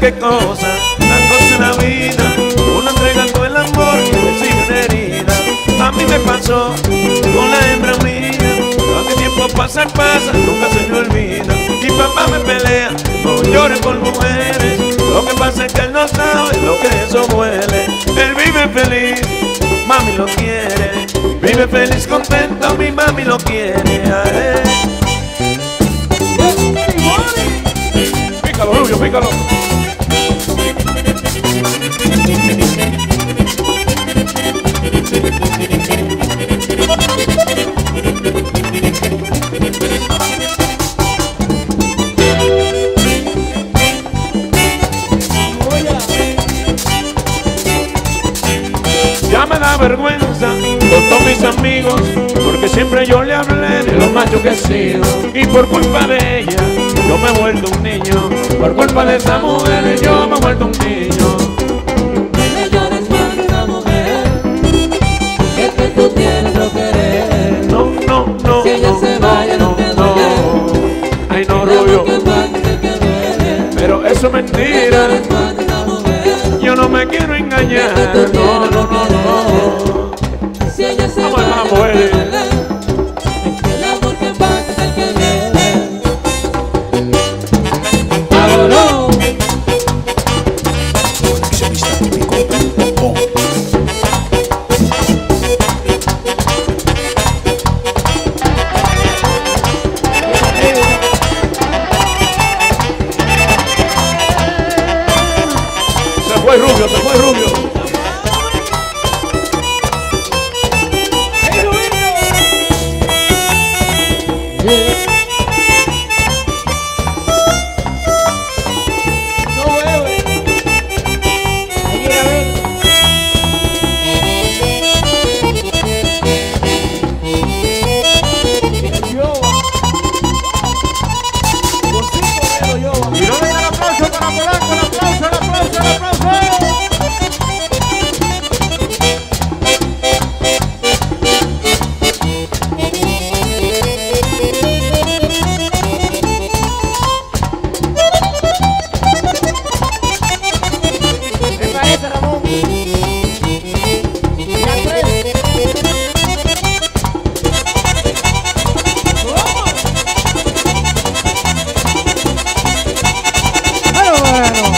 qué cosa, la cosa en la vida, uno entrega todo el amor y recibe una herida. A mí me pasó con la hembra mía, aunque tiempo pasa, nunca se me olvida. Mi papá me pelea, no llores por mujeres, lo que pasa es que él no sabe lo que eso duele. Él vive feliz, mami lo quiere, vive feliz, contento, mi mami lo quiere a él. Pícalo, Rubio, pícalo. Ya me da vergüenza con todos mis amigos, porque siempre yo le hablé de lo macho que he sido. Y por culpa de ella yo me he vuelto un niño, por culpa de esa mujer yo me he vuelto un niño. No llores más de esa mujer, es que tú tienes lo querer. No, no, no, si ella no, se vaya no te duele. Ay no, Rubio, pero eso es No mentira. llores más de esa mujer, Yo no me quiero engañar, es que tú no, tienes no, lo no, querer. Si ella se Vamos, vaya vamos, no te Eli. duele, es que el amor que pasa es el que viene. ¡Vámonos! Se fue Rubio, se fue Rubio. No bebe. Hay que ir a ver. Con 5 dedos yo. Y no den el aplauso para Polanco, el aplauso, el aplauso, el aplauso. Esa es, Ramón. Y a 3. Bueno.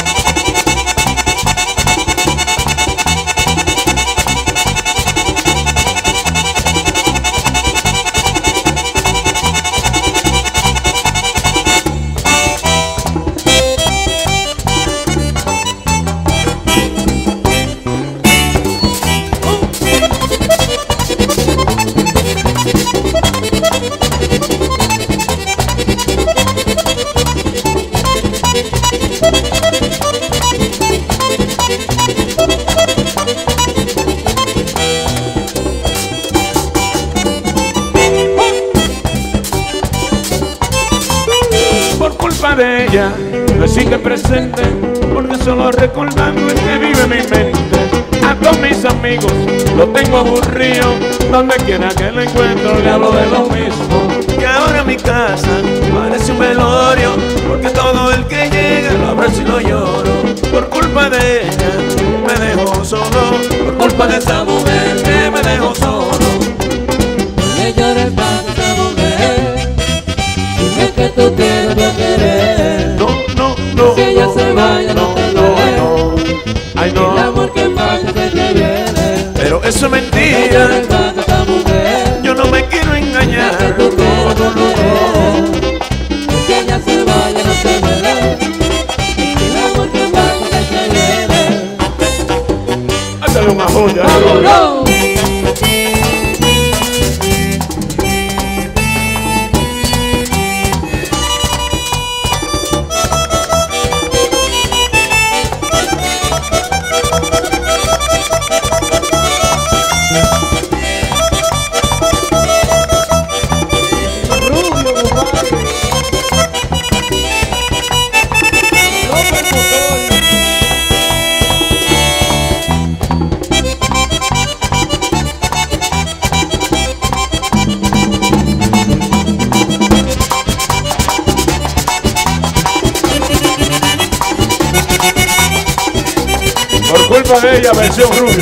Por culpa de ella me sigue presente, porque solo recordando es que vive mi mente. A todos mis amigos lo tengo aburrido, donde quiera que lo encuentro le hablo de lo mismo. Y ahora mi casa parece un velorio, porque todo el que llega lo abrazo y lo lloro. Por culpa de ella me dejó solo, por culpa de esa mujer que me dejó solo. No llores más de esa mujer, dime que tú tienes lo querer. No, no, no, Si ella no, se vaya no te no, duele, no. Ay el no, amor que pasa es el que viene. pero eso es No mentira. llores más de esa mujer, Yo no me quiero engañar. es que tú tienes lo querer. Si ella se vaya no te duele, el amor que pasa es el que viene. culpa de ella, versión Rubio.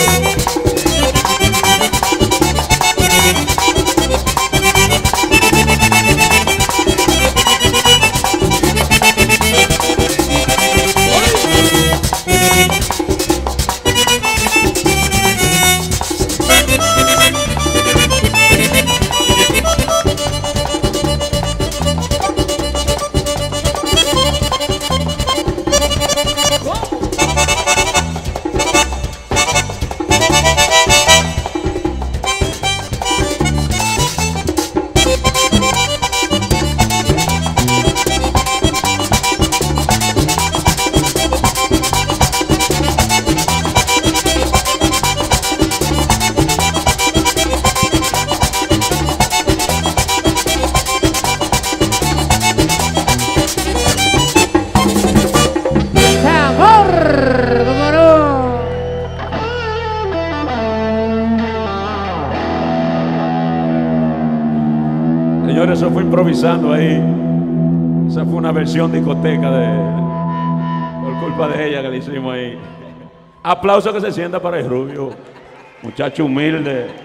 Señores, eso fue improvisando ahí. Esa fue una versión discoteca por culpa de ella que le hicimos ahí. Aplauso que se sienta para el Rubio. Muchacho humilde.